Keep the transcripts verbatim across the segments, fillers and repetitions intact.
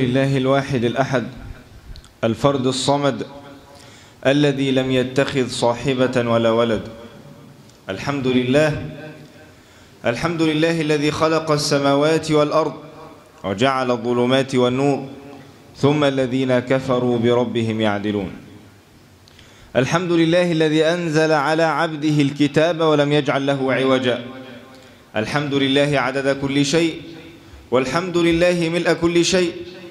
لله الواحد الأحد الفرد الصمد الذي لم يتخذ صاحبة ولا ولد. الحمد لله الحمد لله الذي خلق السماوات والأرض وجعل الظلمات والنور ثم الذين كفروا بربهم يعدلون. الحمد لله الذي أنزل على عبده الكتاب ولم يجعل له عوجا. الحمد لله عدد كل شيء والحمد لله ملء كل شيء.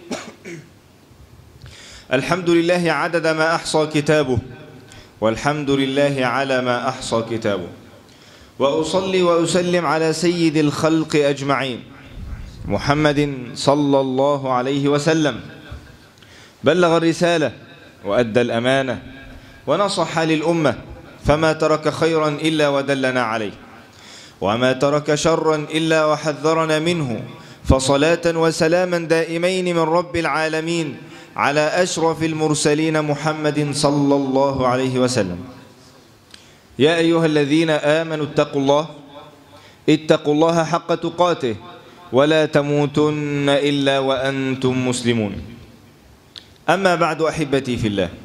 الحمد لله عدد ما أحصى كتابه والحمد لله على ما أحصى كتابه. وأصلي وأسلم على سيد الخلق أجمعين محمد صلى الله عليه وسلم. بلغ الرسالة وأدى الأمانة ونصح للأمة فما ترك خيرا إلا ودلنا عليه وما ترك شرا إلا وحذرنا منه. فصلاة وسلاما دائمين من رب العالمين على أشرف المرسلين محمد صلى الله عليه وسلم. يا أيها الذين آمنوا اتقوا الله اتقوا الله حق تقاته ولا تموتن إلا وأنتم مسلمون. أما بعد أحبتي في الله،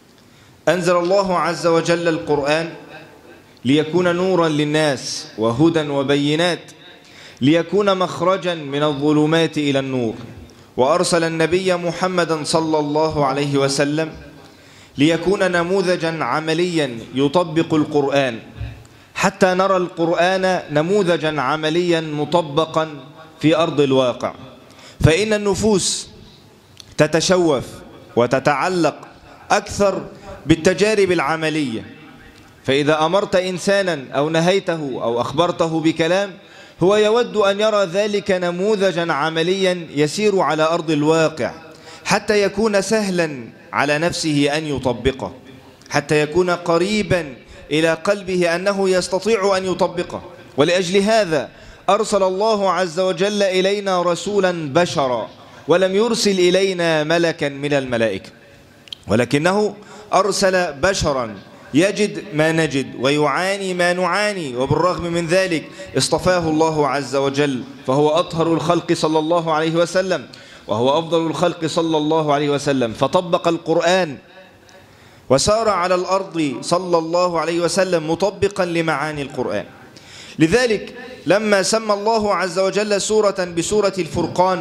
أنزل الله عز وجل القرآن ليكون نورا للناس وهدى وبينات، ليكون مخرجا من الظلمات إلى النور. وأرسل النبي محمدا صلى الله عليه وسلم ليكون نموذجا عمليا يطبق القرآن، حتى نرى القرآن نموذجا عمليا مطبقا في أرض الواقع. فإن النفوس تتشوف وتتعلق أكثر بالتجارب العملية، فإذا أمرت إنسانا أو نهيته أو أخبرته بكلام هو يود أن يرى ذلك نموذجا عمليا يسير على أرض الواقع، حتى يكون سهلا على نفسه أن يطبقه، حتى يكون قريبا إلى قلبه أنه يستطيع أن يطبقه. ولأجل هذا أرسل الله عز وجل إلينا رسولا بشرا، ولم يرسل إلينا ملكا من الملائكة، ولكنه أرسل بشرا يجد ما نجد ويعاني ما نعاني، وبالرغم من ذلك اصطفاه الله عز وجل، فهو أطهر الخلق صلى الله عليه وسلم وهو أفضل الخلق صلى الله عليه وسلم، فطبق القرآن وسار على الأرض صلى الله عليه وسلم مطبقا لمعاني القرآن. لذلك لما سمى الله عز وجل سورة بسورة الفرقان،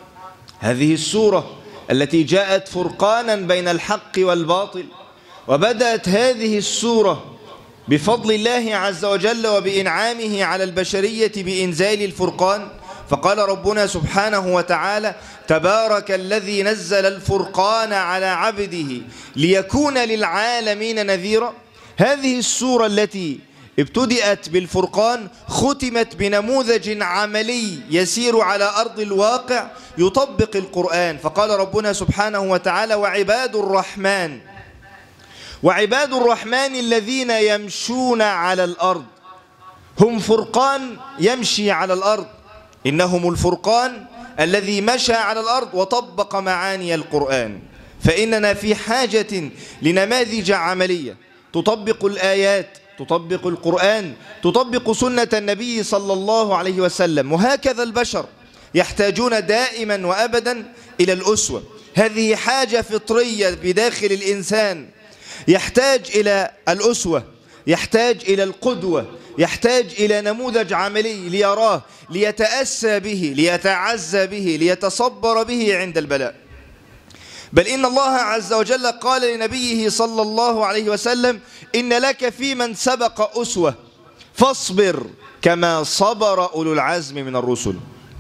هذه السورة التي جاءت فرقانا بين الحق والباطل، وبدأت هذه السورة بفضل الله عز وجل وبإنعامه على البشرية بإنزال الفرقان، فقال ربنا سبحانه وتعالى: تبارك الذي نزل الفرقان على عبده ليكون للعالمين نذيرا. هذه السورة التي ابتدأت بالفرقان ختمت بنموذج عملي يسير على أرض الواقع يطبق القرآن، فقال ربنا سبحانه وتعالى: وعباد الرحمن وعباد الرحمن الذين يمشون على الأرض هم فرقان يمشي على الأرض، إنهم الفرقان الذي مشى على الأرض وطبق معاني القرآن. فإننا في حاجة لنماذج عملية تطبق الآيات، تطبق القرآن، تطبق سنة النبي صلى الله عليه وسلم. وهكذا البشر يحتاجون دائما وأبدا إلى الأسوة. هذه حاجة فطرية بداخل الإنسان، يحتاج إلى الأسوة، يحتاج إلى القدوة، يحتاج إلى نموذج عملي ليراه، ليتأسى به، ليتعزى به، ليتصبر به عند البلاء. بل إن الله عز وجل قال لنبيه صلى الله عليه وسلم: إن لك في من سبق أسوة فاصبر كما صبر أولو العزم من الرسل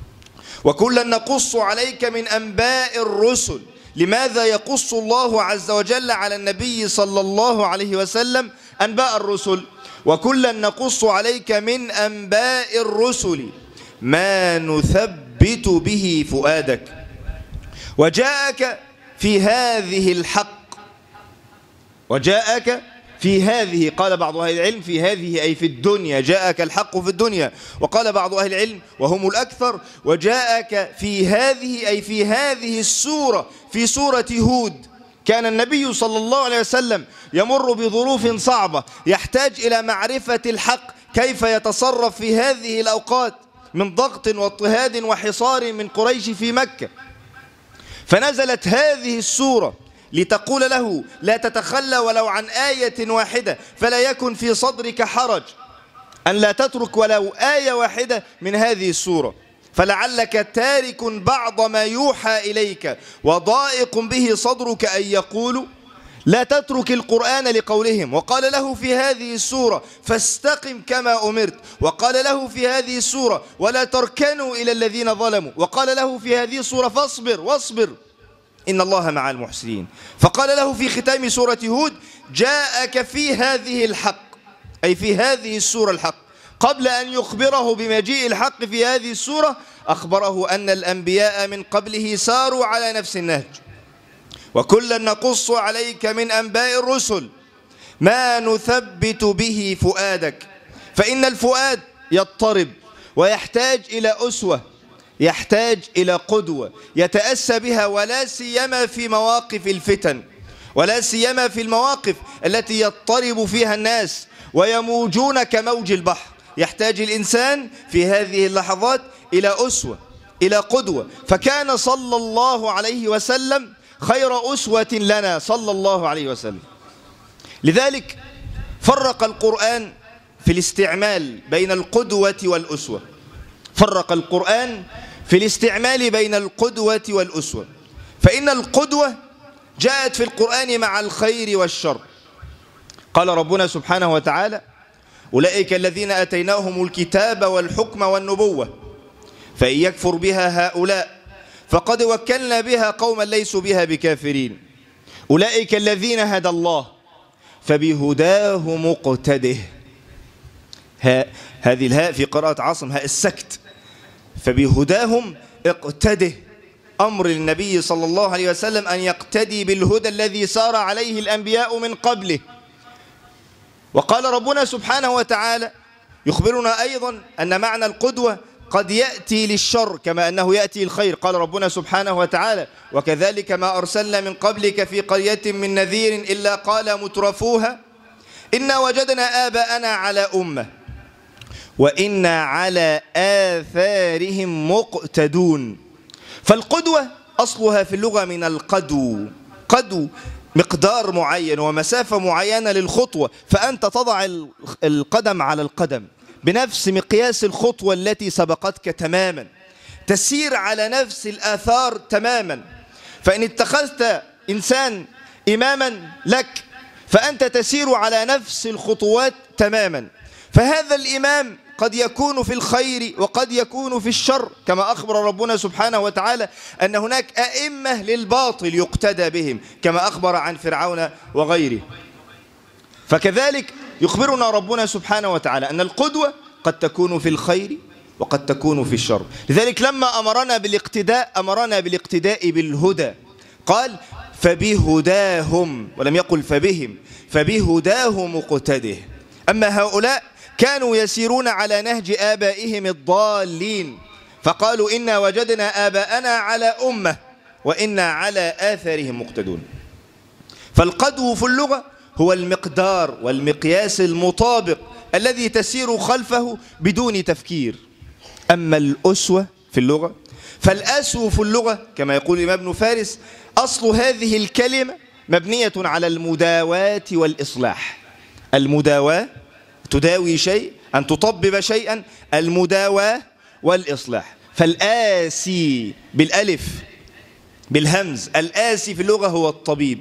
وكلا نقص عليك من أنباء الرسل. لماذا يقص الله عز وجل على النبي صلى الله عليه وسلم أنباء الرسل؟ وكلا نقص عليك من أنباء الرسل ما نثبت به فؤادك وجاءك في هذه الحق وجاءك في هذه، قال بعض أهل العلم في هذه أي في الدنيا، جاءك الحق في الدنيا. وقال بعض أهل العلم وهم الأكثر: وجاءك في هذه أي في هذه السورة، في سورة هود. كان النبي صلى الله عليه وسلم يمر بظروف صعبة، يحتاج إلى معرفة الحق، كيف يتصرف في هذه الأوقات من ضغط واضطهاد وحصار من قريش في مكة. فنزلت هذه السورة لتقول له لا تتخلى ولو عن آية واحدة، فلا يكن في صدرك حرج أن لا تترك ولو آية واحدة من هذه السورة، فلعلك تارك بعض ما يوحى إليك وضائق به صدرك أن يقولوا لا تترك القرآن لقولهم. وقال له في هذه السورة فاستقم كما أمرت، وقال له في هذه السورة ولا تركنوا إلى الذين ظلموا، وقال له في هذه السورة فاصبر واصبر إن الله مع المحسنين. فقال له في ختام سورة هود جاءك في هذه الحق، أي في هذه السورة الحق. قبل أن يخبره بمجيء الحق في هذه السورة أخبره أن الأنبياء من قبله ساروا على نفس النهج، وكلا نقص عليك من أنباء الرسل ما نثبت به فؤادك. فإن الفؤاد يضطرب ويحتاج إلى أسوة، يحتاج إلى قدوة يتأسى بها، ولا سيما في مواقف الفتن، ولا سيما في المواقف التي يضطرب فيها الناس ويموجون كموج البحر. يحتاج الإنسان في هذه اللحظات إلى أسوة، إلى قدوة. فكان صلى الله عليه وسلم خير أسوة لنا صلى الله عليه وسلم. لذلك فرق القرآن في الاستعمال بين القدوة والأسوة، فرق القرآن في الاستعمال بين القدوة والأسوة. فإن القدوة جاءت في القرآن مع الخير والشر. قال ربنا سبحانه وتعالى أولئك الذين أتيناهم الكتاب والحكم والنبوة فإن يكفر بها هؤلاء فقد وكلنا بها قوما ليسوا بها بكافرين أولئك الذين هدى الله فبهداه مقتده. ها هذه الهاء في قراءة عاصم هاء السكت، فبهداهم اقتده، أمر للنبي صلى الله عليه وسلم أن يقتدي بالهدى الذي سار عليه الأنبياء من قبله. وقال ربنا سبحانه وتعالى يخبرنا أيضا أن معنى القدوة قد يأتي للشر كما أنه يأتي الخير. قال ربنا سبحانه وتعالى وكذلك ما أرسلنا من قبلك في قرية من نذير إلا قال مترفوها إنا وجدنا آباءنا على أمة وإنا على آثارهم مقتدون. فالقدوة أصلها في اللغة من القدو، قدو مقدار معين ومسافة معينة للخطوة، فأنت تضع القدم على القدم بنفس مقياس الخطوة التي سبقتك تماما، تسير على نفس الآثار تماما. فإن اتخذت إنسان إماما لك فأنت تسير على نفس الخطوات تماما. فهذا الإمام قد يكون في الخير وقد يكون في الشر، كما أخبر ربنا سبحانه وتعالى أن هناك أئمة للباطل يقتدى بهم كما أخبر عن فرعون وغيره. فكذلك يخبرنا ربنا سبحانه وتعالى أن القدوة قد تكون في الخير وقد تكون في الشر. لذلك لما أمرنا بالاقتداء أمرنا بالاقتداء بالهدى، قال فبهداهم ولم يقل فبهم، فبهداهم مقتده. أما هؤلاء كانوا يسيرون على نهج آبائهم الضالين فقالوا إنا وجدنا آباءنا على أمة وإنا على آثارهم مقتدون. فالقدو في اللغة هو المقدار والمقياس المطابق الذي تسير خلفه بدون تفكير. أما الأسوة في اللغة فالأسو في اللغة كما يقول الإمام ابن فارس أصل هذه الكلمة مبنية على المداواة والإصلاح. المداواة تداوي شيء، أن تطبب شيئا، المداواة والإصلاح. فالآسي بالألف بالهمز، الآسي في اللغة هو الطبيب.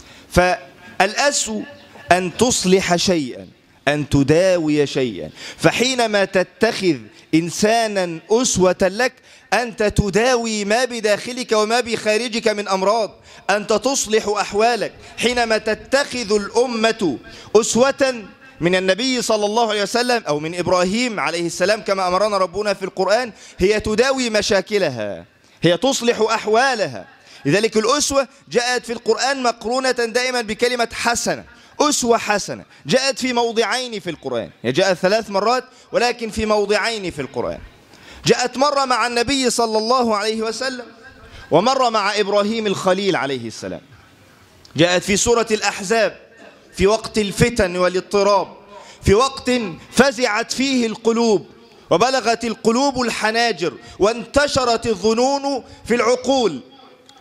فالأسو أن تصلح شيئا، أن تداوي شيئا. فحينما تتخذ إنسانا أسوة لك أنت تداوي ما بداخلك وما بخارجك من أمراض، أنت تصلح أحوالك. حينما تتخذ الأمة أسوة من النبي صلى الله عليه وسلم أو من إبراهيم عليه السلام كما أمرنا ربنا في القرآن، هي تداوي مشاكلها، هي تصلح أحوالها. لذلك الأسوة جاءت في القرآن مقرونة دائما بكلمة حسنة. أسوة حسنة جاءت في موضعين في القرآن، هي جاءت ثلاث مرات ولكن في موضعين في القرآن. جاءت مرة مع النبي صلى الله عليه وسلم ومرة مع إبراهيم الخليل عليه السلام. جاءت في سورة الأحزاب في وقت الفتن والاضطراب، في وقت فزعت فيه القلوب وبلغت القلوب الحناجر وانتشرت الظنون في العقول.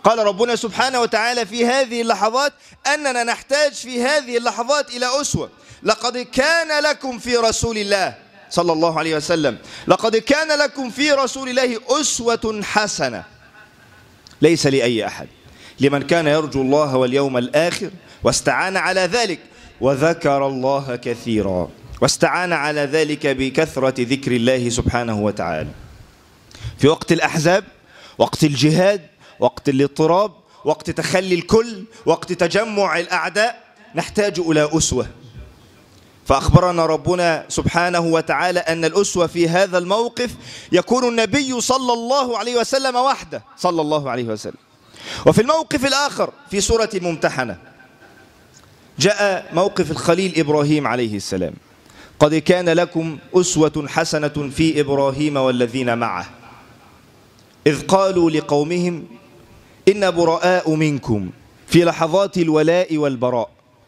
قال ربنا سبحانه وتعالى في هذه اللحظات أننا نحتاج في هذه اللحظات إلى أسوة. لقد كان لكم في رسول الله صلى الله عليه وسلم لقد كان لكم في رسول الله أسوة حسنة، ليس لأي أحد، لمن كان يرجو الله واليوم الآخر واستعان على ذلك وذكر الله كثيرا، واستعان على ذلك بكثرة ذكر الله سبحانه وتعالى. في وقت الأحزاب، وقت الجهاد، وقت الاضطراب، وقت تخلي الكل، وقت تجمع الأعداء، نحتاج إلى أسوة. فأخبرنا ربنا سبحانه وتعالى أن الأسوة في هذا الموقف يكون النبي صلى الله عليه وسلم وحده صلى الله عليه وسلم. وفي الموقف الآخر في سورة الممتحنة جاء موقف الخليل إبراهيم عليه السلام. قد كان لكم أسوة حسنة في إبراهيم والذين معه إذ قالوا لقومهم إن براء منكم، في لحظات الولاء والبراء.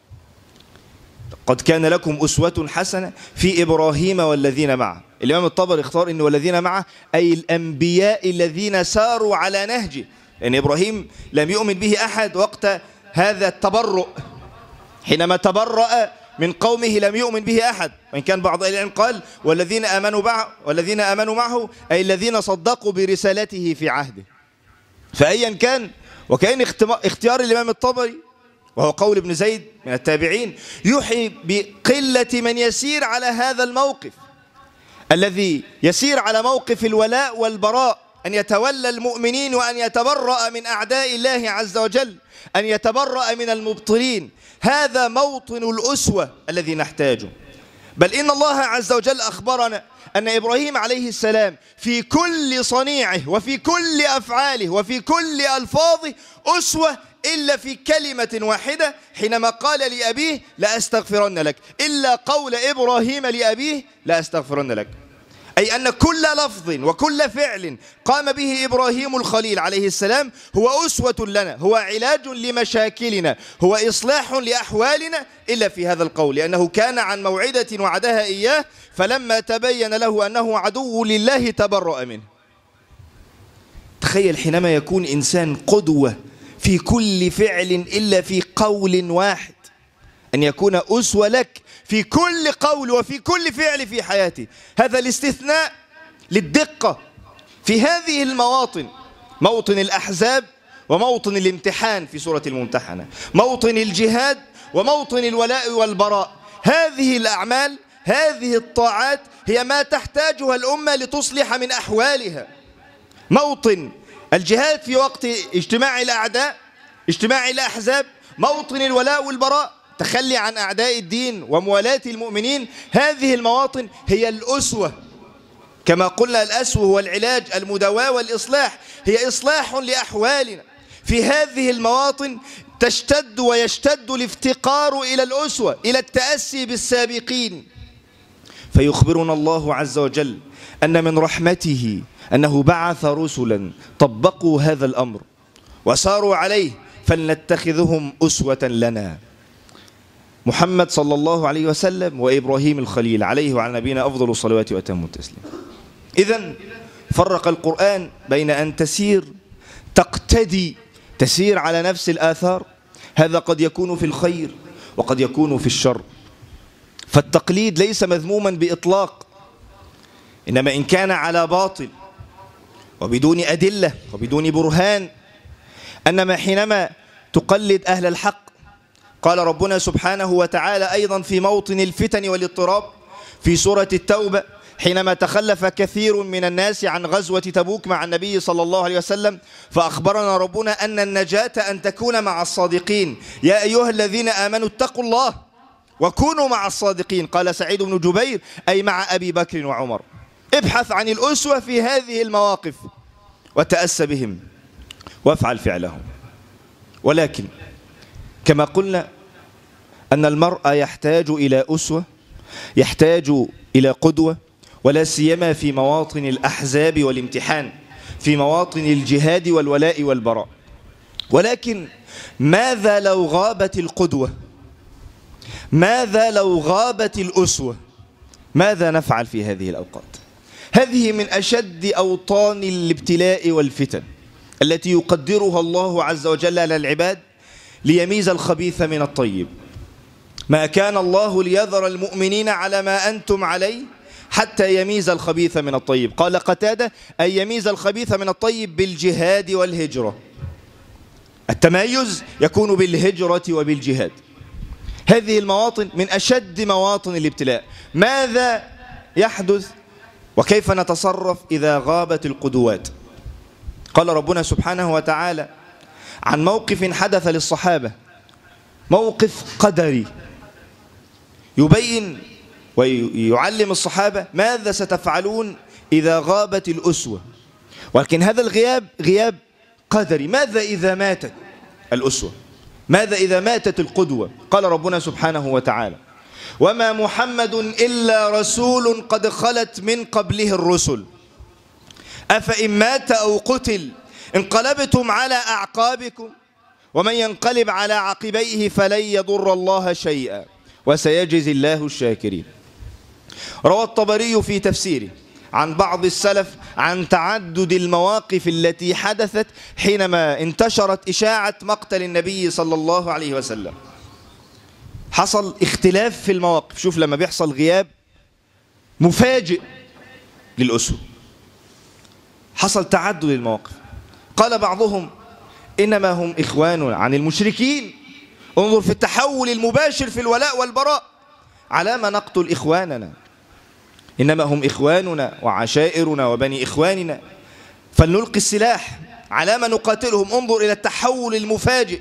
قد كان لكم أسوة حسنة في إبراهيم والذين معه. الإمام الطبري اختار إن والذين معه أي الأنبياء الذين ساروا على نهجه، لأن إبراهيم لم يؤمن به أحد وقت هذا التبرؤ، حينما تبرأ من قومه لم يؤمن به أحد، وإن كان بعض أهل العلم قال والذين آمنوا معه والذين آمنوا معه أي الذين صدقوا برسالته في عهده. فأيا كان، وكأن اختيار الإمام الطبري وهو قول ابن زيد من التابعين يوحي بقلة من يسير على هذا الموقف الذي يسير على موقف الولاء والبراء، أن يتولى المؤمنين وأن يتبرأ من أعداء الله عز وجل، أن يتبرأ من المبطلين. هذا موطن الأسوة الذي نحتاجه. بل إن الله عز وجل أخبرنا أن إبراهيم عليه السلام في كل صنيعه وفي كل أفعاله وفي كل ألفاظه أسوة، إلا في كلمة واحدة حينما قال لأبيه لا أستغفرن لك، إلا قول إبراهيم لأبيه لا أستغفرن لك. أي أن كل لفظ وكل فعل قام به إبراهيم الخليل عليه السلام هو أسوة لنا، هو علاج لمشاكلنا، هو إصلاح لأحوالنا، إلا في هذا القول، لأنه كان عن موعدة وعدها إياه، فلما تبين له أنه عدو لله تبرأ منه. تخيل حينما يكون إنسان قدوة في كل فعل إلا في قول واحد، أن يكون أسوة لك في كل قول وفي كل فعل في حياته. هذا الاستثناء للدقة في هذه المواطن، موطن الأحزاب وموطن الامتحان في سورة الممتحنة، موطن الجهاد وموطن الولاء والبراء. هذه الأعمال، هذه الطاعات هي ما تحتاجها الأمة لتصلح من أحوالها. موطن الجهاد في وقت اجتماع الأعداء، اجتماع الأحزاب، موطن الولاء والبراء، تخلي عن أعداء الدين وموالاة المؤمنين. هذه المواطن هي الأسوة، كما قلنا الأسوة هو العلاج، المداواة والإصلاح، هي إصلاح لأحوالنا. في هذه المواطن تشتد ويشتد الافتقار إلى الأسوة، إلى التأسي بالسابقين. فيخبرنا الله عز وجل أن من رحمته أنه بعث رسلا طبقوا هذا الأمر وساروا عليه، فلنتخذهم أسوة لنا. محمد صلى الله عليه وسلم وإبراهيم الخليل عليه وعلى نبينا أفضل الصلوات وأتم التسليم. إذن فرق القرآن بين أن تسير تقتدي، تسير على نفس الآثار، هذا قد يكون في الخير وقد يكون في الشر. فالتقليد ليس مذموما بإطلاق، إنما إن كان على باطل وبدون أدلة وبدون برهان. أنما حينما تقلد أهل الحق، قال ربنا سبحانه وتعالى أيضا في موطن الفتن والاضطراب في سورة التوبة، حينما تخلف كثير من الناس عن غزوة تبوك مع النبي صلى الله عليه وسلم، فأخبرنا ربنا أن النجاة أن تكون مع الصادقين. يا أيها الذين آمنوا اتقوا الله وكونوا مع الصادقين. قال سعيد بن جبير أي مع أبي بكر وعمر. ابحث عن الأسوة في هذه المواقف وتأسى بهم وافعل فعلهم. ولكن كما قلنا أن المرء يحتاج إلى أسوة، يحتاج إلى قدوة، ولا سيما في مواطن الأحزاب والامتحان، في مواطن الجهاد والولاء والبراء. ولكن ماذا لو غابت القدوة؟ ماذا لو غابت الأسوة؟ ماذا نفعل في هذه الأوقات؟ هذه من أشد أوطان الابتلاء والفتن التي يقدرها الله عز وجل على العباد ليميز الخبيث من الطيب. ما كان الله ليذر المؤمنين على ما أنتم عليه حتى يميز الخبيث من الطيب. قال قتادة: أي يميز الخبيث من الطيب بالجهاد والهجرة. التميز يكون بالهجرة وبالجهاد. هذه المواطن من أشد مواطن الابتلاء. ماذا يحدث وكيف نتصرف إذا غابت القدوات؟ قال ربنا سبحانه وتعالى عن موقف حدث للصحابة، موقف قدري يبين ويعلم الصحابة ماذا ستفعلون إذا غابت الأسوة. ولكن هذا الغياب غياب قدري. ماذا إذا ماتت الأسوة؟ ماذا إذا ماتت القدوة؟ قال ربنا سبحانه وتعالى: وما محمد إلا رسول قد خلت من قبله الرسل أفإن مات أو قتل انقلبتم على أعقابكم ومن ينقلب على عقبيه فلن يضر الله شيئا وسيجزي الله الشاكرين. روى الطبري في تفسيره عن بعض السلف عن تعدد المواقف التي حدثت حينما انتشرت إشاعة مقتل النبي صلى الله عليه وسلم. حصل اختلاف في المواقف. شوف لما بيحصل غياب مفاجئ للأسوة، حصل تعدد المواقف. قال بعضهم: إنما هم إخواننا عن المشركين. انظر في التحول المباشر في الولاء والبراء. على ما نقتل إخواننا؟ إنما هم إخواننا وعشائرنا وبني إخواننا فلنلقي السلاح. على ما نقاتلهم؟ انظر إلى التحول المفاجئ.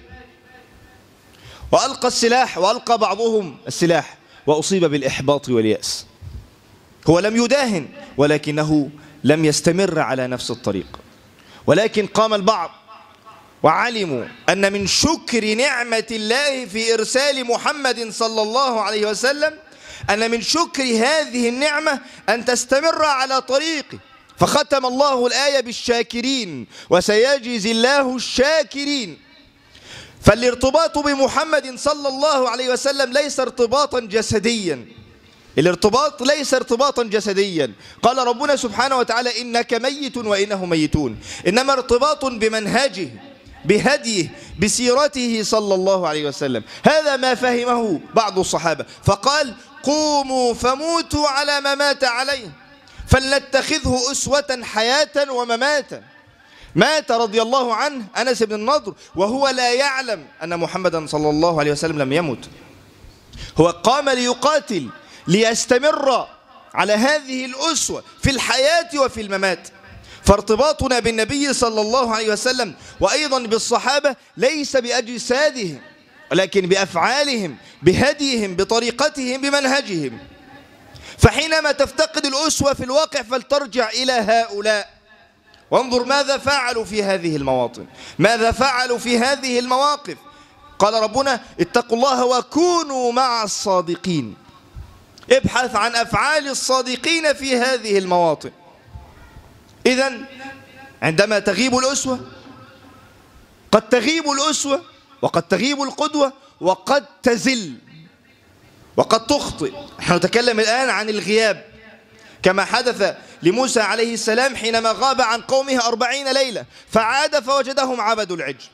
وألقى السلاح، وألقى بعضهم السلاح وأصيب بالإحباط واليأس. هو لم يداهن ولكنه لم يستمر على نفس الطريق. ولكن قام البعض وعلموا أن من شكر نعمة الله في إرسال محمد صلى الله عليه وسلم أن من شكر هذه النعمة أن تستمر على طريقه، فختم الله الآية بالشاكرين وسيجزي الله الشاكرين. فالارتباط بمحمد صلى الله عليه وسلم ليس ارتباطا جسديا. الارتباط ليس ارتباطا جسديا. قال ربنا سبحانه وتعالى: إنك ميت وإنهم ميتون. إنما ارتباط بمنهجه، بهديه، بسيرته صلى الله عليه وسلم. هذا ما فهمه بعض الصحابة، فقال: قوموا فموتوا على ما مات عليه فلنتخذه أسوة حياة ومماتا. مات رضي الله عنه أنس بن النضر وهو لا يعلم أن محمدا صلى الله عليه وسلم لم يمت. هو قام ليقاتل ليستمر على هذه الأسوة في الحياة وفي الممات. فارتباطنا بالنبي صلى الله عليه وسلم وأيضا بالصحابة ليس بأجسادهم ولكن بأفعالهم، بهديهم، بطريقتهم، بمنهجهم. فحينما تفتقد الأسوة في الواقع فلترجع إلى هؤلاء وانظر ماذا فعلوا في هذه المواطن، ماذا فعلوا في هذه المواقف. قال ربنا: اتقوا الله وكونوا مع الصادقين. ابحث عن أفعال الصادقين في هذه المواطن. إذن عندما تغيب الأسوة، قد تغيب الأسوة وقد تغيب القدوة وقد تزل وقد تخطئ. نحن نتكلم الآن عن الغياب كما حدث لموسى عليه السلام حينما غاب عن قومه أربعين ليلة فعاد فوجدهم عبدوا العجل.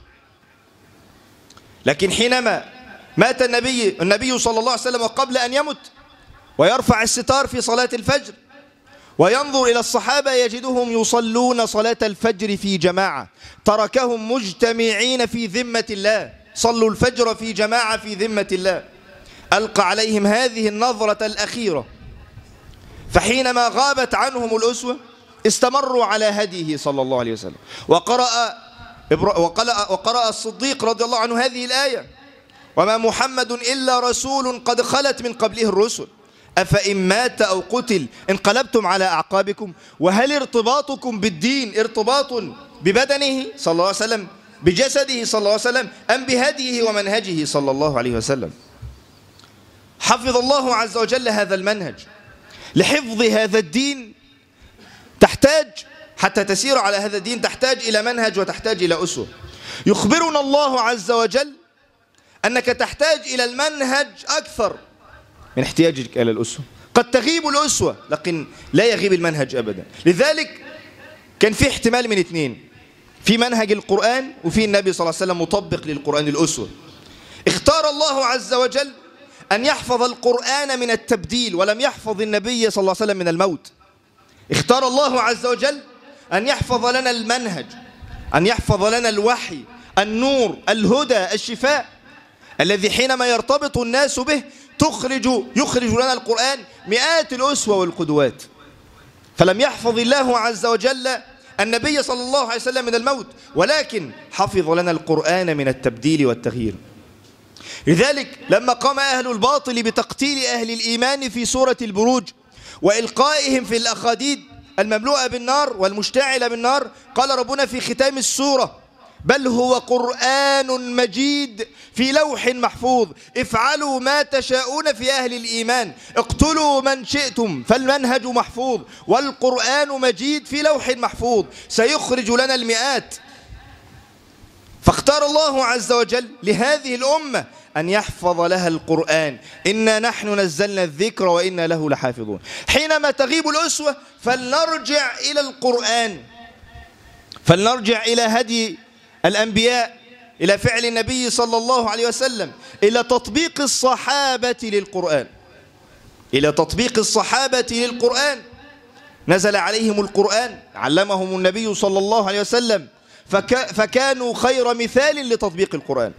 لكن حينما مات النبي النبي صلى الله عليه وسلم وقبل أن يمت ويرفع الستار في صلاة الفجر وينظر إلى الصحابة يجدهم يصلون صلاة الفجر في جماعة، تركهم مجتمعين في ذمة الله، صلوا الفجر في جماعة في ذمة الله. ألقى عليهم هذه النظرة الأخيرة، فحينما غابت عنهم الأسوة استمروا على هديه صلى الله عليه وسلم. وقرأ, وقرأ الصديق رضي الله عنه هذه الآية: وما محمد إلا رسول قد خلت من قبله الرسل أفإن مات أو قتل انقلبتم على أعقابكم. وهل ارتباطكم بالدين ارتباط ببدنه صلى الله عليه وسلم، بجسده صلى الله عليه وسلم، أم بهديه ومنهجه صلى الله عليه وسلم؟ حفظ الله عز وجل هذا المنهج. لحفظ هذا الدين تحتاج، حتى تسير على هذا الدين تحتاج إلى منهج وتحتاج إلى أسوة. يخبرنا الله عز وجل أنك تحتاج إلى المنهج أكثر من احتياجك إلى الأسوة. قد تغيب الأسوة لكن لا يغيب المنهج أبدا. لذلك كان في احتمال من اثنين: في منهج القرآن وفي النبي صلى الله عليه وسلم مطبق للقرآن الأسوة. اختار الله عز وجل أن يحفظ القرآن من التبديل، ولم يحفظ النبي صلى الله عليه وسلم من الموت. اختار الله عز وجل أن يحفظ لنا المنهج، أن يحفظ لنا الوحي، النور، الهدى، الشفاء، الذي حينما يرتبط الناس به تخرج يخرج لنا القرآن مئات الأسوة والقدوات. فلم يحفظ الله عز وجل النبي صلى الله عليه وسلم من الموت، ولكن حفظ لنا القرآن من التبديل والتغيير. لذلك لما قام أهل الباطل بتقتيل أهل الإيمان في سورة البروج وإلقائهم في الأخاديد المملوءة بالنار والمشتعلة بالنار، قال ربنا في ختام السورة: بل هو قرآن مجيد في لوح محفوظ افعلوا ما تشاءون في أهل الإيمان اقتلوا من شئتم فالمنهج محفوظ والقرآن مجيد في لوح محفوظ سيخرج لنا المئات. فاختار الله عز وجل لهذه الأمة أن يحفظ لها القرآن. إنا نحن نزلنا الذكر وإنا له لحافظون. حينما تغيب الأسوة فلنرجع إلى القرآن، فلنرجع إلى هدي الأنبياء، إلى فعل النبي صلى الله عليه وسلم، إلى تطبيق الصحابة للقرآن، إلى تطبيق الصحابة للقرآن. نزل عليهم القرآن، علمهم النبي صلى الله عليه وسلم، فك فكانوا خير مثال لتطبيق القرآن.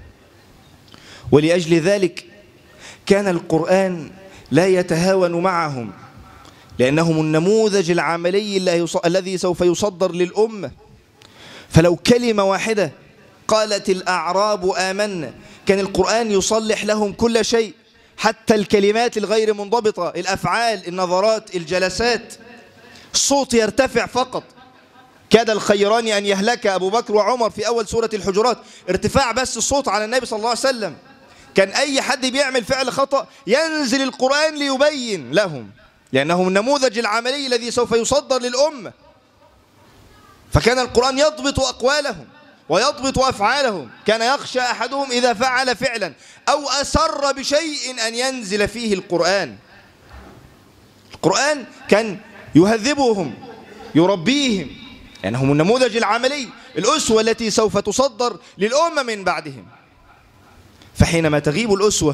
ولأجل ذلك كان القرآن لا يتهاون معهم، لأنهم النموذج العملي الذي سوف يصدر للأمة. فلو كلمة واحدة قالت الأعراب آمنا كان القرآن يصلح لهم كل شيء، حتى الكلمات الغير منضبطة، الأفعال، النظرات، الجلسات. الصوت يرتفع فقط. كاد الخيران أن يهلك أبو بكر وعمر في أول سورة الحجرات، ارتفاع بس الصوت على النبي صلى الله عليه وسلم. كان أي حد بيعمل فعل خطأ ينزل القرآن ليبين لهم، لأنه النموذج العملي الذي سوف يصدر للأمة. فكان القرآن يضبط أقوالهم ويضبط أفعالهم. كان يخشى أحدهم إذا فعل فعلا أو أسر بشيء أن ينزل فيه القرآن. القرآن كان يهذبهم، يربيهم، لأنهم يعني النموذج العملي، الأسوة التي سوف تصدر للأمة من بعدهم. فحينما تغيب الأسوة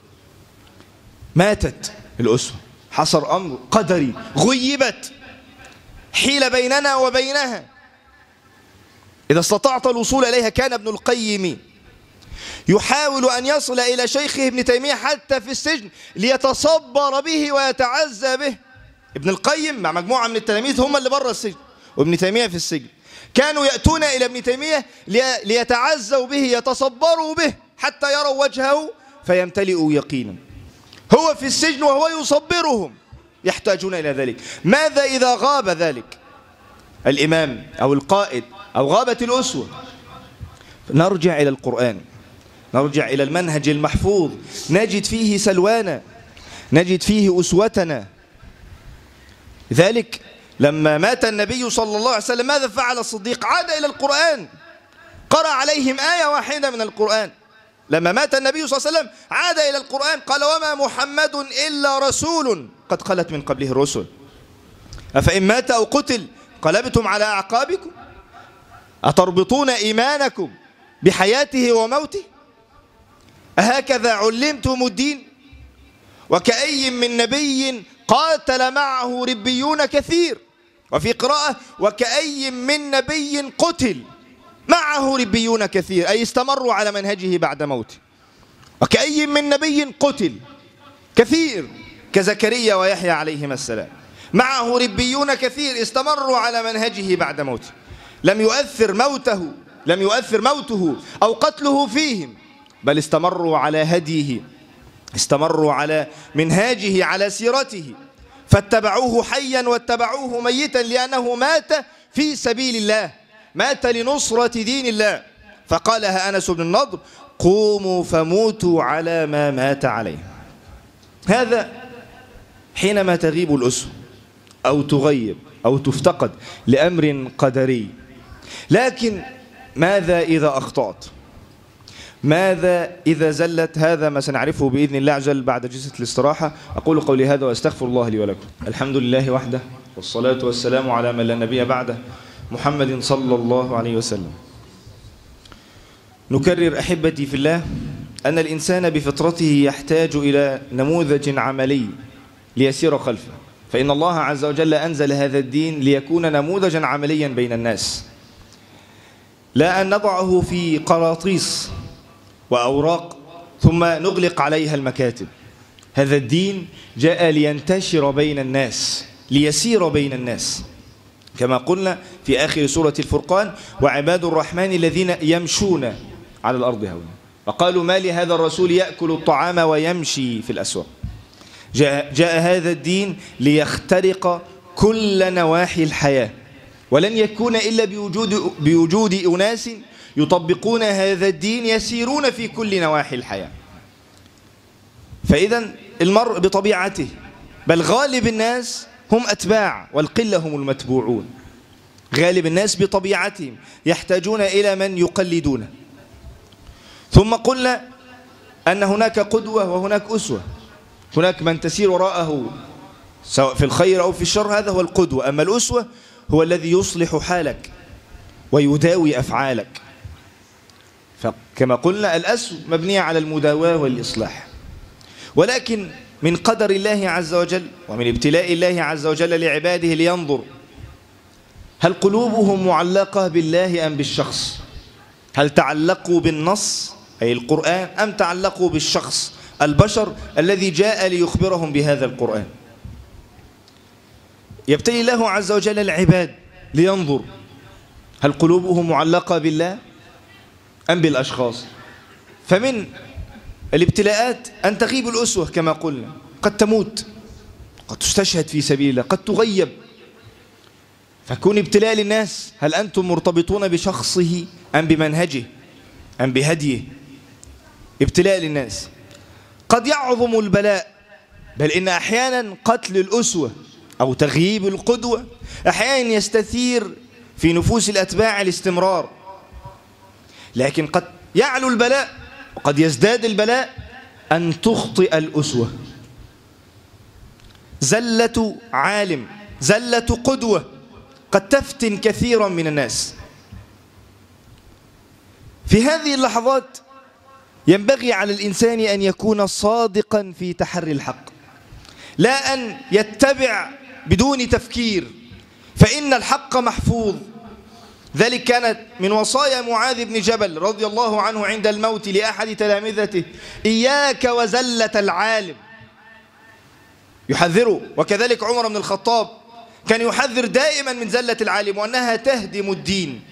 ماتت الأسوة، حصل أمر قدري، غيبت، حيل بيننا وبينها. إذا استطعت الوصول إليها كان ابن القيم يحاول أن يصل إلى شيخه ابن تيمية حتى في السجن ليتصبر به ويتعزى به. ابن القيم مع مجموعة من التلاميذ هم اللي بره السجن وابن تيمية في السجن، كانوا يأتون إلى ابن تيمية ليتعزوا به، يتصبروا به حتى يروا وجهه فيمتلئوا يقينا. هو في السجن وهو يصبرهم، يحتاجون إلى ذلك. ماذا إذا غاب ذلك الإمام أو القائد أو غابت الأسوة؟ نرجع إلى القرآن، نرجع إلى المنهج المحفوظ، نجد فيه سلوانا، نجد فيه أسوتنا. لذلك لما مات النبي صلى الله عليه وسلم ماذا فعل الصديق؟ عاد إلى القرآن، قرأ عليهم آية واحدة من القرآن. لما مات النبي صلى الله عليه وسلم عاد إلى القرآن، قال: وما محمد إلا رسول قد خلت من قبله الرسل أفإن مات أو قتل انقلبتم على أعقابكم أتربطون إيمانكم بحياته وموته أهكذا علمتم الدين. وكأي من نبي قاتل معه ربيون كثير، وفي قراءة وكأي من نبي قتل معه ربيون كثير، أي استمروا على منهجه بعد موته. وكأي من نبي قتل كثير كزكريا ويحيى عليهما السلام، معه ربيون كثير استمروا على منهجه بعد موته. لم يؤثر موته لم يؤثر موته أو قتله فيهم، بل استمروا على هديه، استمروا على منهاجه، على سيرته، فاتبعوه حيا واتبعوه ميتا، لأنه مات في سبيل الله، مات لنصرة دين الله. فقالها أنس بن النضر: قوموا فموتوا على ما مات عليه. هذا حينما تغيب الأسوة أو تغيب أو تفتقد لأمر قدري. لكن ماذا إذا أخطأت؟ ماذا إذا زلت؟ هذا ما سنعرفه بإذن الله عز وجل بعد جلسة الاستراحة. أقول قولي هذا وأستغفر الله لي ولكم. الحمد لله وحده، والصلاة والسلام على من لا نبي بعده، محمد صلى الله عليه وسلم. نكرر أحبتي في الله أن الإنسان بفطرته يحتاج إلى نموذج عملي ليسير خلفه، فإن الله عز وجل أنزل هذا الدين ليكون نموذجا عمليا بين الناس، لا أن نضعه في قراطيس وأوراق ثم نغلق عليها المكاتب. هذا الدين جاء لينتشر بين الناس، ليسير بين الناس، كما قلنا في آخر سورة الفرقان: وعباد الرحمن الذين يمشون على الأرض هونا وقالوا ما لهذا الرسول يأكل الطعام ويمشي في الأسواق. جاء, جاء هذا الدين ليخترق كل نواحي الحياة، ولن يكون إلا بوجود, بوجود أناس يطبقون هذا الدين يسيرون في كل نواحي الحياة. فإذا المرء بطبيعته بل غالب الناس هم أتباع والقلة هم المتبوعون. غالب الناس بطبيعتهم يحتاجون إلى من يقلدونه. ثم قلنا أن هناك قدوة وهناك أسوة. هناك من تسير وراءه سواء في الخير أو في الشر، هذا هو القدوة. أما الأسوة هو الذي يصلح حالك ويداوي أفعالك. فكما قلنا الأسو مبنية على المداواة والإصلاح. ولكن من قدر الله عز وجل ومن ابتلاء الله عز وجل لعباده لينظر هل قلوبهم معلقة بالله أم بالشخص؟ هل تعلقوا بالنص أي القرآن أم تعلقوا بالشخص البشر الذي جاء ليخبرهم بهذا القرآن؟ يبتلي الله عز وجل العباد لينظر هل قلوبهم معلقة بالله أم بالأشخاص. فمن الابتلاءات أن تغيب الأسوة كما قلنا، قد تموت، قد تستشهد في سبيل الله، قد تغيب. فكون ابتلاء للناس هل أنتم مرتبطون بشخصه أم بمنهجه أم بهديه؟ ابتلاء للناس. قد يعظم البلاء، بل إن أحيانا قتل الأسوة أو تغييب القدوة أحيانا يستثير في نفوس الأتباع الاستمرار. لكن قد يعلو البلاء وقد يزداد البلاء أن تخطئ الأسوة. زلة عالم، زلة قدوة قد تفتن كثيرا من الناس. في هذه اللحظات ينبغي على الإنسان أن يكون صادقا في تحري الحق، لا أن يتبع بدون تفكير، فإن الحق محفوظ. ذلك كانت من وصايا معاذ بن جبل رضي الله عنه عند الموت لأحد تلامذته: إياك وزلة العالم، يحذره. وكذلك عمر بن الخطاب كان يحذر دائما من زلة العالم وأنها تهدم الدين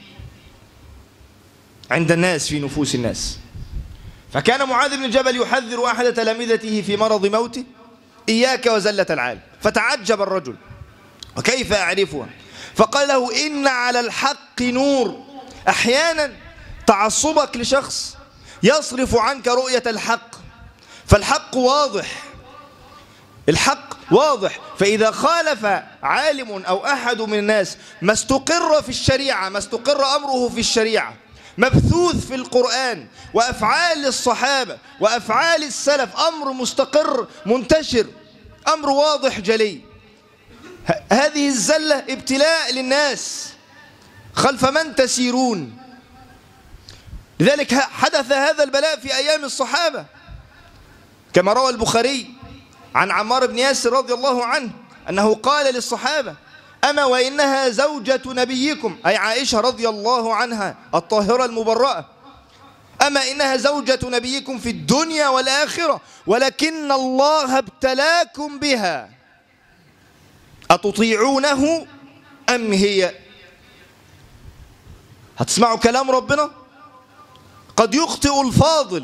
عند الناس في نفوس الناس. فكان معاذ بن جبل يحذر أحد تلامذته في مرض موته: إياك وزلة العالم. فتعجب الرجل: وكيف أعرفها؟ فقال له: إن على الحق نور. أحيانا تعصبك لشخص يصرف عنك رؤية الحق، فالحق واضح، الحق واضح. فإذا خالف عالم أو أحد من الناس ما استقر في الشريعة، ما استقر أمره في الشريعة، مبثوث في القرآن وأفعال الصحابة وأفعال السلف، أمر مستقر منتشر، أمر واضح جلي، هذه الزلة ابتلاء للناس خلف من تسيرون. لذلك حدث هذا البلاء في أيام الصحابة، كما روى البخاري عن عمار بن ياسر رضي الله عنه أنه قال للصحابة: أما وإنها زوجة نبيكم، أي عائشة رضي الله عنها الطاهرة المبرأة، أما إنها زوجة نبيكم في الدنيا والآخرة، ولكن الله ابتلاكم بها، أتطيعونه أم هي؟ هتسمعوا كلام ربنا؟ قد يخطئ الفاضل،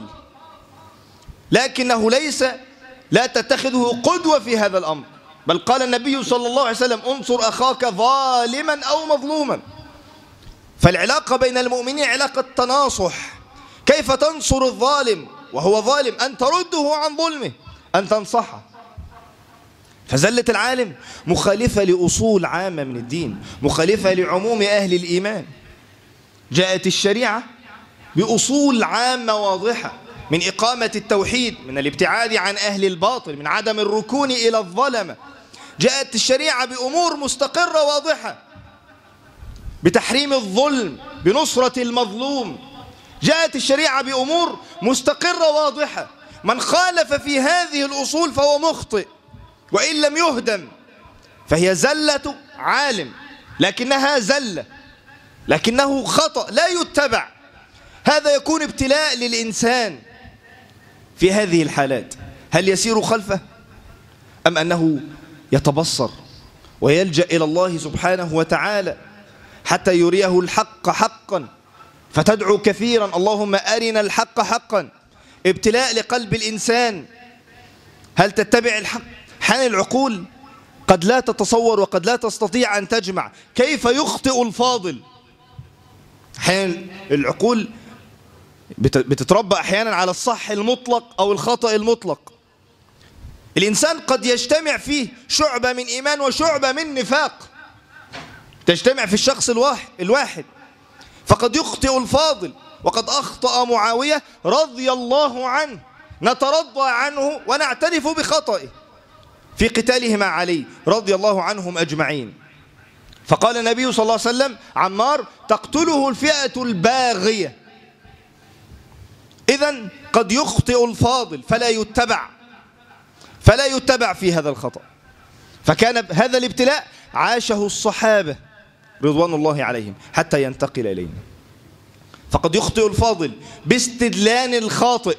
لكنه ليس لا تتخذه قدوة في هذا الأمر. بل قال النبي صلى الله عليه وسلم: انصر أخاك ظالما أو مظلوما. فالعلاقة بين المؤمنين علاقة تناصح. كيف تنصر الظالم وهو ظالم؟ أن ترده عن ظلمه، أن تنصحه. فزلة العالم مخالفة لأصول عامة من الدين، مخالفة لعموم أهل الإيمان. جاءت الشريعة بأصول عامة واضحة، من إقامة التوحيد، من الابتعاد عن أهل الباطل، من عدم الركون إلى الظلمة. جاءت الشريعة بأمور مستقرة واضحة، بتحريم الظلم، بنصرة المظلوم. جاءت الشريعة بأمور مستقرة واضحة، من خالف في هذه الأصول فهو مخطئ، وإن لم يهدم فهي زلة عالم، لكنها زلة، لكنه خطأ لا يتبع. هذا يكون ابتلاء للإنسان في هذه الحالات، هل يسير خلفه أم أنه يتبصر ويلجأ إلى الله سبحانه وتعالى حتى يريه الحق حقا، فتدعو كثيرا اللهم أرنا الحق حقا. ابتلاء لقلب الإنسان، هل تتبع الحق؟ حان العقول قد لا تتصور وقد لا تستطيع أن تجمع كيف يخطئ الفاضل. حان العقول بتتربى أحيانا على الصح المطلق أو الخطأ المطلق. الإنسان قد يجتمع فيه شعبة من إيمان وشعبة من نفاق، تجتمع في الشخص الواحد، فقد يخطئ الفاضل. وقد أخطأ معاوية رضي الله عنه، نترضى عنه ونعترف بخطئه في قتاله مع علي رضي الله عنهم أجمعين. فقال النبي صلى الله عليه وسلم: عمار تقتله الفئة الباغية. إذن قد يخطئ الفاضل فلا يتبع فلا يتبع في هذا الخطأ. فكان هذا الابتلاء عاشه الصحابة رضوان الله عليهم حتى ينتقل إلينا. فقد يخطئ الفاضل باستدلال الخاطئ،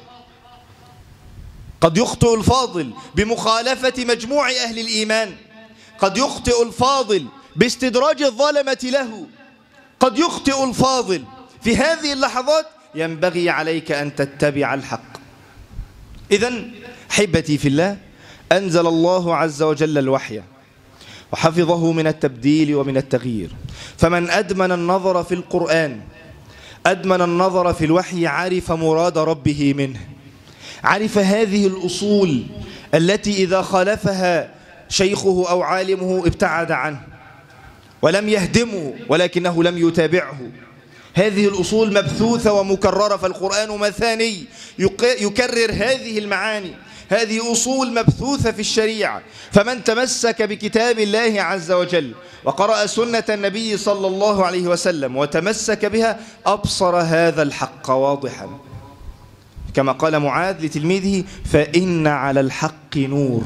قد يخطئ الفاضل بمخالفة مجموع أهل الإيمان، قد يخطئ الفاضل باستدراج الظلمة له، قد يخطئ الفاضل. في هذه اللحظات ينبغي عليك أن تتبع الحق. إذن حبتي في الله، أنزل الله عز وجل الوحي وحفظه من التبديل ومن التغيير، فمن أدمن النظر في القرآن أدمن النظر في الوحي، عرف مراد ربه منه، عرف هذه الأصول التي إذا خالفها شيخه أو عالمه ابتعد عنه ولم يهدمه ولكنه لم يتابعه. هذه الأصول مبثوثة ومكررة، فالقرآن مثاني يكرر هذه المعاني. هذه أصول مبثوثة في الشريعة، فمن تمسك بكتاب الله عز وجل وقرأ سنة النبي صلى الله عليه وسلم وتمسك بها أبصر هذا الحق واضحا، كما قال معاذ لتلميذه: فإن على الحق نور.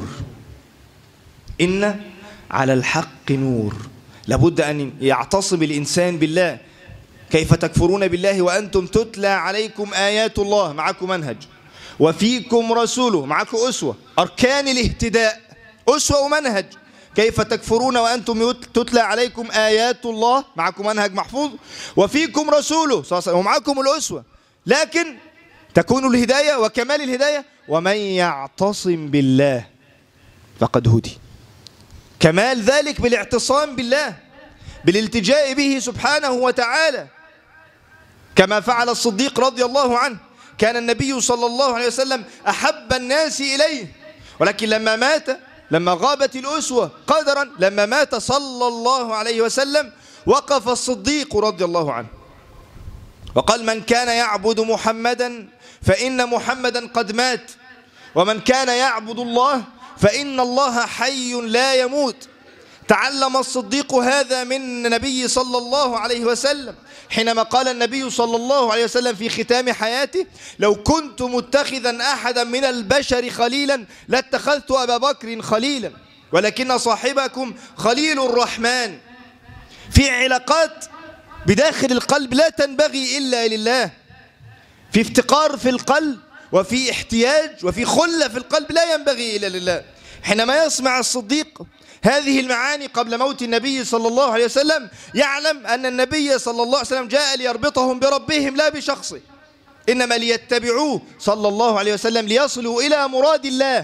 إن على الحق نور. لابد أن يعتصم الإنسان بالله. كيف تكفرون بالله وأنتم تتلى عليكم آيات الله، معكم منهج، وفيكم رسوله، معكم أسوة، أركان الاهتداء أسوة ومنهج. كيف تكفرون وأنتم تتلى عليكم آيات الله، معكم منهج محفوظ، وفيكم رسوله ومعكم الأسوة. لكن تكون الهداية وكمال الهداية ومن يعتصم بالله فقد هدي. كمال ذلك بالاعتصام بالله، بالالتجاء به سبحانه وتعالى، كما فعل الصديق رضي الله عنه. كان النبي صلى الله عليه وسلم أحب الناس إليه، ولكن لما مات، لما غابت الأسوة قدرا، لما مات صلى الله عليه وسلم وقف الصديق رضي الله عنه وقال: من كان يعبد محمدا فإن محمدا قد مات، ومن كان يعبد الله فإن الله حي لا يموت. تعلم الصديق هذا من النبي صلى الله عليه وسلم حينما قال النبي صلى الله عليه وسلم في ختام حياته: لو كنت متخذا أحدا من البشر خليلا لاتخذت أبا بكر خليلا، ولكن صاحبكم خليل الرحمن. في علاقات بداخل القلب لا تنبغي إلا لله، في افتقار في القلب وفي احتياج وفي خلة في القلب لا ينبغي إلا لله. حينما يسمع الصديق هذه المعاني قبل موت النبي صلى الله عليه وسلم، يعلم أن النبي صلى الله عليه وسلم جاء ليربطهم بربهم لا بشخصه، إنما ليتبعوه صلى الله عليه وسلم ليصلوا إلى مراد الله.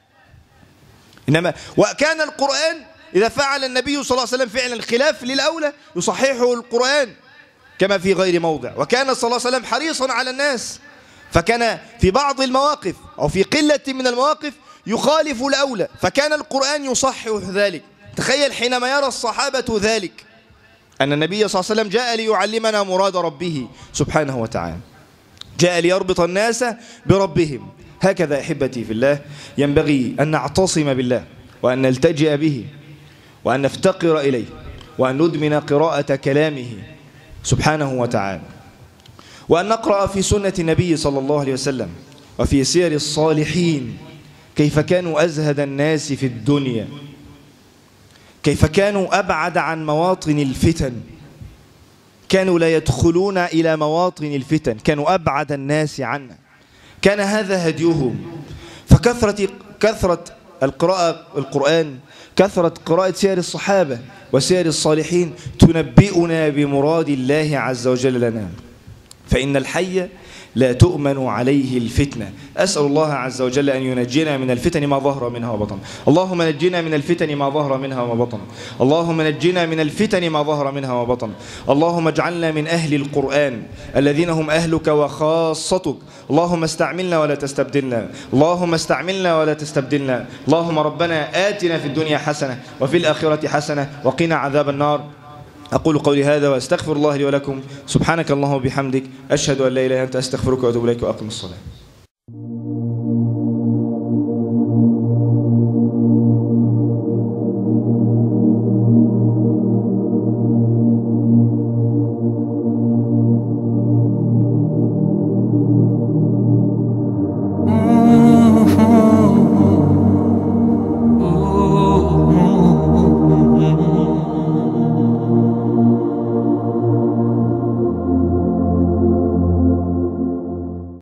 إنما وكان القرآن إذا فعل النبي صلى الله عليه وسلم فعلا الخلاف للأولى يصححه القرآن كما في غير موضع. وكان صلى الله عليه وسلم حريصا على الناس، فكان في بعض المواقف أو في قلة من المواقف يخالف الأولى، فكان القرآن يصحح ذلك. تخيل حينما يرى الصحابة ذلك، أن النبي صلى الله عليه وسلم جاء ليعلمنا مراد ربه سبحانه وتعالى، جاء ليربط الناس بربهم. هكذا أحبتي في الله ينبغي أن نعتصم بالله وأن نلتجئ به وأن نفتقر إليه وأن ندمن قراءة كلامه سبحانه وتعالى، وأن نقرأ في سنة النبي صلى الله عليه وسلم وفي سير الصالحين كيف كانوا أزهد الناس في الدنيا، كيف كانوا أبعد عن مواطن الفتن، كانوا لا يدخلون إلى مواطن الفتن، كانوا أبعد الناس عنها، كان هذا هديهم. فكثرة كثرة القراءة القرآن، كثرة قراءة سير الصحابة وسير الصالحين تنبئنا بمراد الله عز وجل لنا، فإن الحي لا تؤمن عليه الفتنة. أسأل الله عز وجل أن ينجينا من الفتن ما ظهر منها وبطن. اللهم نجينا من الفتن ما ظهر منها وبطن. اللهم نجينا من الفتن ما ظهر منها وبطن. اللهم اجعلنا من أهل القرآن الذين هم أهلك وخاصتك. اللهم استعملنا ولا تستبدلنا. اللهم استعملنا ولا تستبدلنا. اللهم ربنا آتنا في الدنيا حسنة وفي الآخرة حسنة وقنا عذاب النار. أقول قولي هذا وأستغفر الله لي ولكم. سبحانك اللهم وبحمدك، أشهد أن لا إله إلا أنت، أستغفرك وأتوب إليك، وأقم الصلاة.